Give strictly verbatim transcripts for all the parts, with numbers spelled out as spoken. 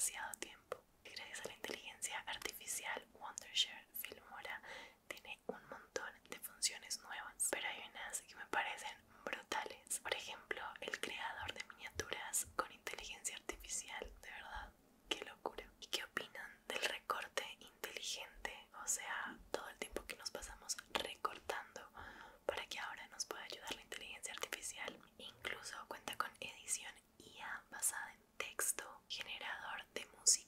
demasiado tiempo. Gracias a la inteligencia artificial, Wondershare Filmora tiene un montón de funciones nuevas, pero hay unas que me parecen brutales. Por ejemplo, el creador de miniaturas con inteligencia artificial. De verdad, qué locura. ¿Y qué opinan del recorte inteligente? O sea, todo el tiempo que nos pasamos recortando para que ahora nos pueda ayudar la inteligencia artificial. Incluso cuenta con edición I A basada en texto, generador de música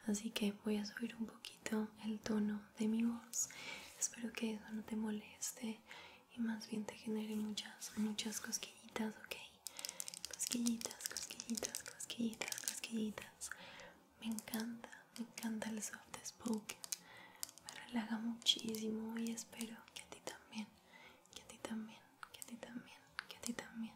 así que voy a subir un poquito el tono de mi voz. Espero que eso no te moleste y más bien te genere muchas, muchas cosquillitas, ¿ok? Cosquillitas, cosquillitas, cosquillitas, cosquillitas. Me encanta, me encanta el soft spoken. Me relaja muchísimo y espero que a ti también, que a ti también, que a ti también, que a ti también.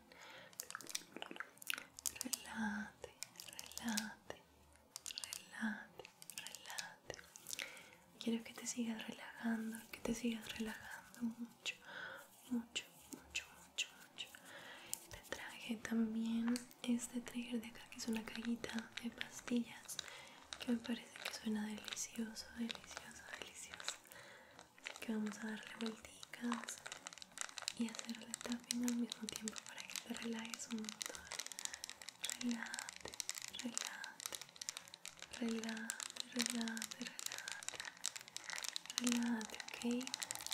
Relájate, relájate, relájate, relájate. Quiero que te sigas relajando, que te sigas relajando mucho, mucho, mucho, mucho, mucho. Te traje también este trigger de acá, que es una cajita de pastillas, que me parece que suena delicioso, delicioso, delicioso. Así que vamos a darle vuelticas y hacerle tapping al mismo tiempo para que te relajes un montón. Relájate, relájate, relájate, relájate, relájate, relájate, ¿ok?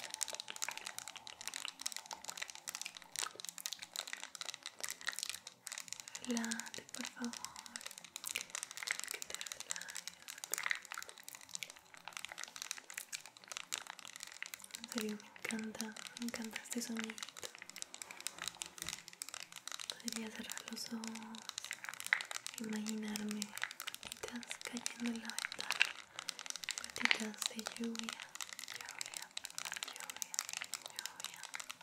Relájate, por favor, que te relajes. En serio, me encanta, me encanta este sonidito. Podría cerrar los ojos, imaginarme gotitas cayendo en la ventana, gotitas de lluvia, lluvia, lluvia, lluvia.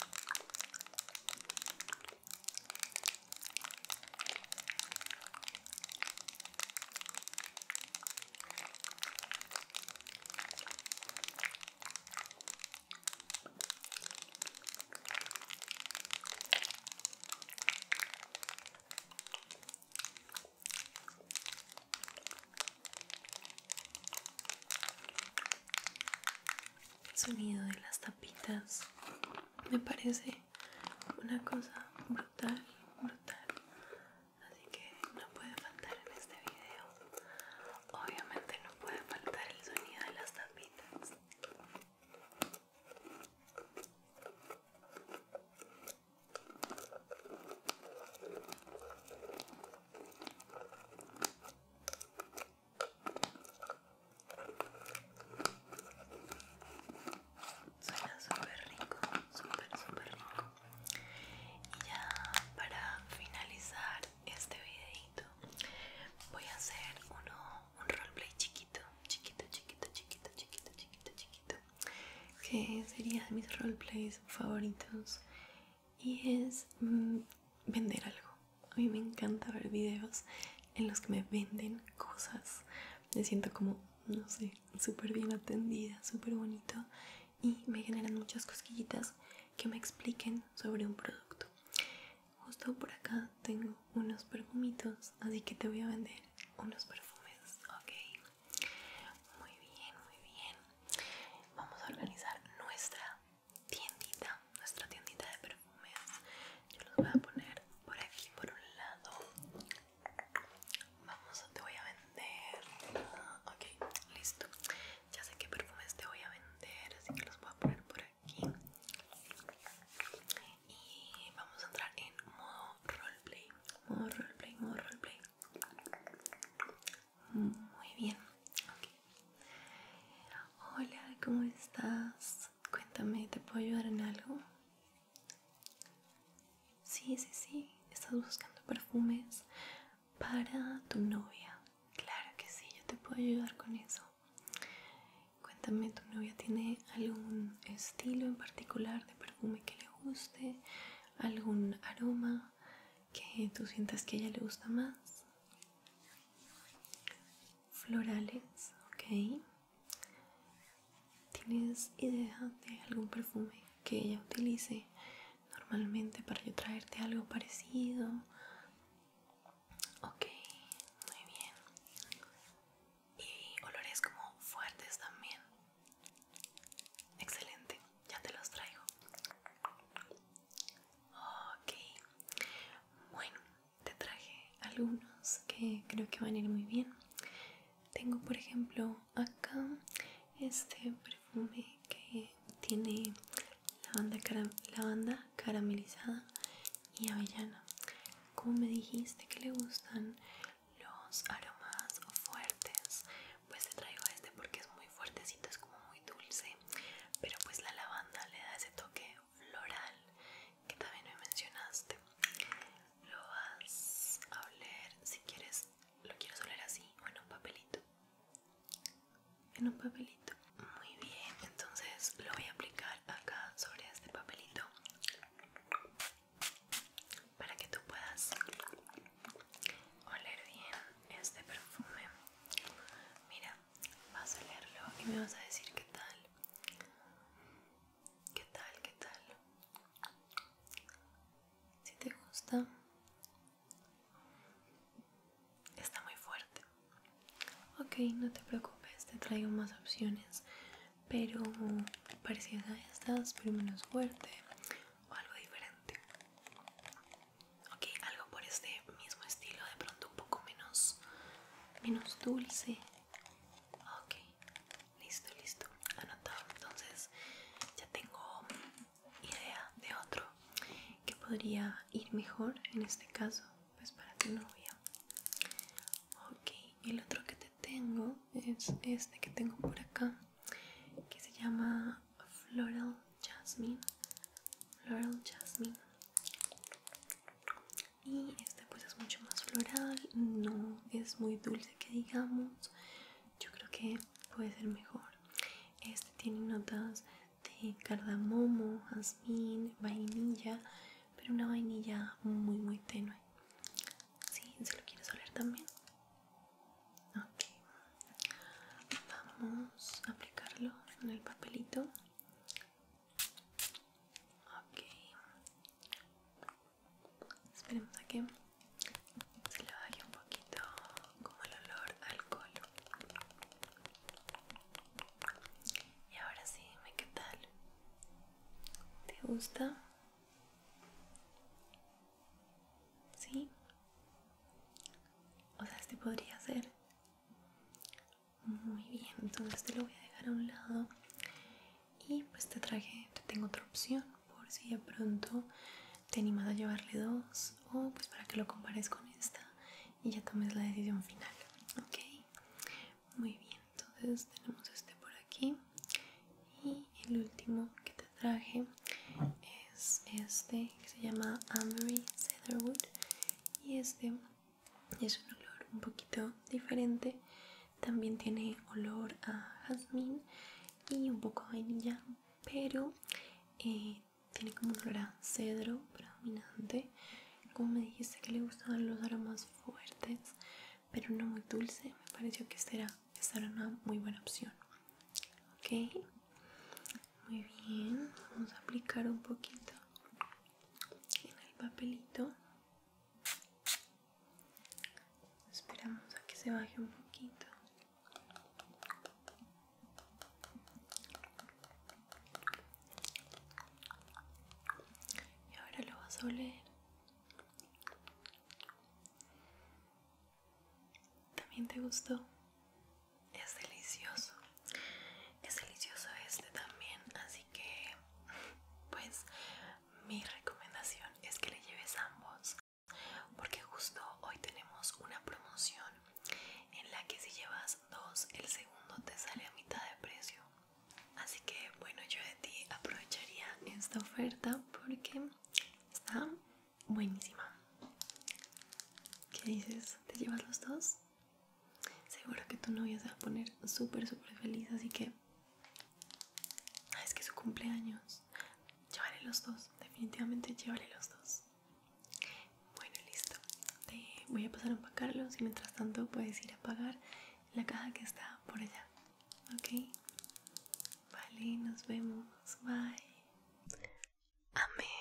El sonido de las tapitas me parece una cosa brutal, brutal. Así que no puede faltar en este video. Obviamente no puede faltar el sonido de las tapitas. Suena súper rico, súper, súper rico. Y ya para finalizar este videito voy a hacer uno, un roleplay chiquito, chiquito, chiquito, chiquito, chiquito, chiquito, chiquito, que sería de mis roleplays favoritos, y es mmm, vender algo. A mí me encanta ver videos en los que me venden cosas. Me siento como, no sé, súper bien atendida, súper bonito, y me generan muchas cosquillitas que me expliquen sobre un producto. Justo por acá tengo unos perfumitos, así que te voy a vender unos perfumes, ok. Muy bien, muy bien. Vamos a organizar nuestra tiendita, nuestra tiendita de perfumes. Yo los voy a poner por aquí, por un lado. Vamos, te voy a vender. Ok, listo. Ya sé qué perfumes te voy a vender, así que los voy a poner por aquí. Y vamos a entrar en modo roleplay. Modo roleplay, modo roleplay. Muy bien. Okay. Hola, ¿cómo estás? Cuéntame, ¿te puedo ayudar en algo? Sí, sí, sí. ¿Estás buscando perfumes para tu novia? Claro que sí, yo te puedo ayudar con eso. Cuéntame, ¿tu novia tiene algún estilo en particular de perfume que le guste? ¿Algún aroma que tú sientas que a ella le gusta más? Florales, ok. ¿Tienes idea de algún perfume que ella utilice normalmente para yo traerte algo parecido? Ok, muy bien. Y olores como fuertes también. Excelente, ya te los traigo. Ok, bueno, te traje algunos que creo que van a ir muy bien. Tengo, por ejemplo, acá este perfume que tiene lavanda, cara lavanda caramelizada y avellana. Como me dijiste que le gustan los aromas fuertes, pues te en un papelito. Muy bien, entonces lo voy a aplicar acá sobre este papelito para que tú puedas oler bien este perfume. Mira, vas a olerlo y me vas a decir qué tal. ¿Qué tal? ¿Qué tal? Si te gusta. Está muy fuerte. Ok, no te preocupes, te traigo más opciones, pero parecidas a estas, pero menos fuerte o algo diferente. Ok, algo por este mismo estilo, de pronto un poco menos, menos dulce. Ok, listo, listo, anotado. Entonces ya tengo idea de otro que podría ir mejor en este caso, pues para tu novia. Ok, el otro que te tengo es este que tengo por acá, que se llama Floral Jasmine. Floral Jasmine. Y este pues es mucho más floral, no es muy dulce que digamos. Yo creo que puede ser mejor. Este tiene notas de cardamomo, jazmín, vainilla, pero una vainilla muy muy tenue. ¿Sí? ¿Se lo quieres oler también? Ok, vamos a aplicarlo en el papelito. Ok, esperemos a que se le baje un poquito como el olor a alcohol. Y ahora sí, dime qué tal. ¿Te gusta? ¿Sí? O sea, este podría ser. Muy bien, entonces te lo voy a dejar a un lado. Y pues te traje, te tengo otra opción por si de pronto te animas a llevarle dos, o pues para que lo compares con esta y ya tomes la decisión final. Ok, muy bien, entonces tenemos este por aquí y el último que te traje es este que se llama Amory Cedarwood, y este es un olor un poquito diferente. También tiene olor a jazmín y un poco a vainilla, pero eh, tiene como un olor a cedro predominante. Como me dijiste que le gustaban los aromas fuertes pero no muy dulce, me pareció que esta era, esta era una muy buena opción. Ok, muy bien, vamos a aplicar un poquito en el papelito. Esperamos a que se baje un poquito. Y ahora lo vas a oler. ¿También te gustó? Es delicioso. Es delicioso este también, así que pues mi recomendación es que le lleves ambos, porque justo hoy tenemos una promoción en la que si llevas dos, el segundo te sale a mitad de precio. Así que bueno, yo de ti aprovecharía esta oferta porque está buenísima. ¿Qué dices? ¿Te llevas los dos? Seguro que tu novia se va a poner súper súper feliz, así que ah, es que es su cumpleaños. Llévale los dos, definitivamente llévale los dos. Bueno, listo. Te voy a pasar a empacarlos y mientras tanto puedes ir a pagar en la caja que está por allá. Ok. Vale, nos vemos. Bye. Amé